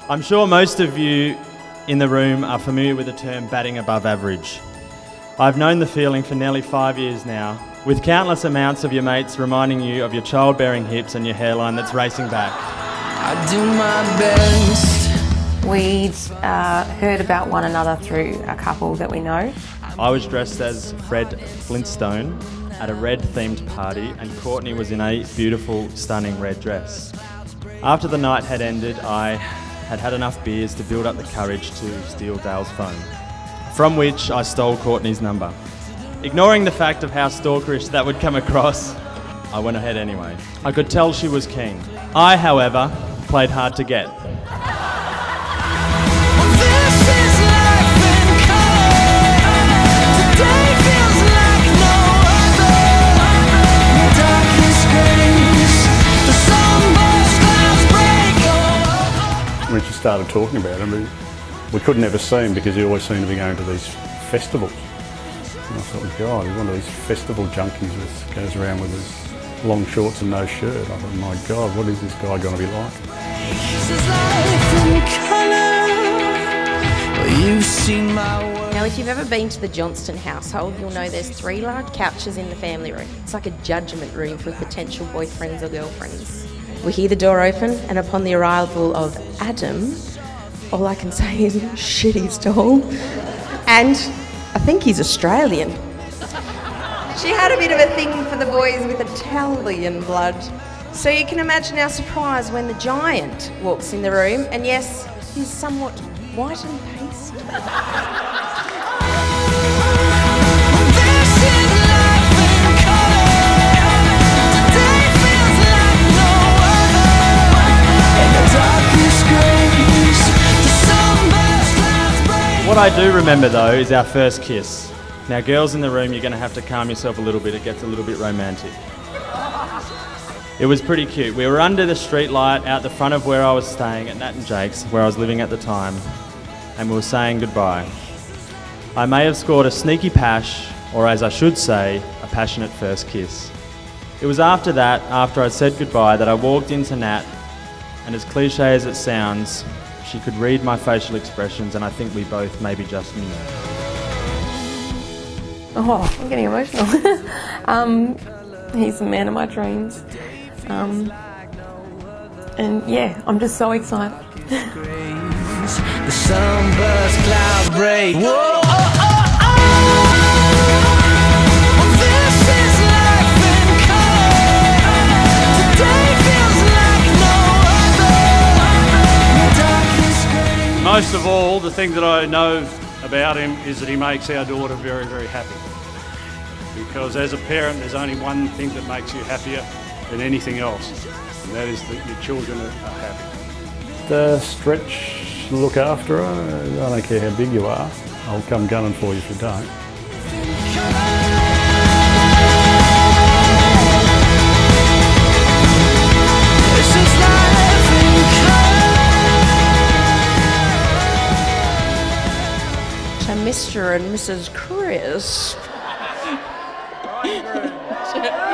I'm sure most of you in the room are familiar with the term batting above average. I've known the feeling for nearly 5 years now, with countless amounts of your mates reminding you of your childbearing hips and your hairline that's racing back. I do my best. We'd heard about one another through a couple that we know. I was dressed as Fred Flintstone at a red-themed party, and Courtney was in a beautiful, stunning red dress. After the night had ended, I had had enough beers to build up the courage to steal Dale's phone, from which I stole Courtney's number. Ignoring the fact of how stalkerish that would come across, I went ahead anyway. I could tell she was keen. I, however, played hard to get. When she started talking about him, we could never see him because he always seemed to be going to these festivals. And I thought, God, he's one of these festival junkies that goes around with his long shorts and no shirt. I thought, my God, what is this guy going to be like? Now, if you've ever been to the Johnston household, you'll know there's 3 large couches in the family room. It's like a judgment room for potential boyfriends or girlfriends. We hear the door open, and upon the arrival of Adam, all I can say is, shit, he's tall. And I think he's Australian. She had a bit of a thing for the boys with Italian blood. So you can imagine our surprise when the giant walks in the room, and yes, he's somewhat white and pasty. What I do remember though is our first kiss. Now girls in the room, you're going to have to calm yourself a little bit, it gets a little bit romantic. It was pretty cute. We were under the street light out the front of where I was staying at Nat and Jake's, where I was living at the time, and we were saying goodbye. I may have scored a sneaky pash, or as I should say, a passionate first kiss. It was after that, after I'd said goodbye, that I walked into Nat, and as cliche as it sounds, she could read my facial expressions, and I think we both maybe just knew. Oh, I'm getting emotional. He's the man of my dreams. And yeah, I'm just so excited. The sunburst cloud break. Whoa, This is life in color. Today feels like no other. Most of all, the thing that I know about him is that he makes our daughter very, very happy. Because as a parent, there's only one thing that makes you happier than anything else, and that is that your children are happy. Stretch, look after her. I don't care how big you are. I'll come gunning for you if you don't. This is life in color. To Mr. and Mrs. Chris.